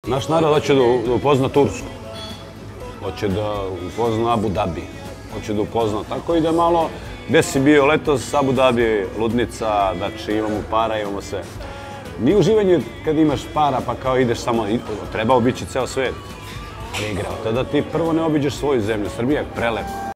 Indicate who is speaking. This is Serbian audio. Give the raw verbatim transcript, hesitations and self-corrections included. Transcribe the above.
Speaker 1: Naš narod hoće da upozna Tursku, hoće da upozna Abu Dhabi, hoće da upozna, tako i da malo, gde si bio letos, Abu Dhabi, ludnica, znači imamo para, imamo sve. Nije uživanje kad imaš para pa kao ideš samo, treba obići ceo svet, ali igrao, tada ti prvo ne obiđeš svoju zemlju, Srbija je prelepa.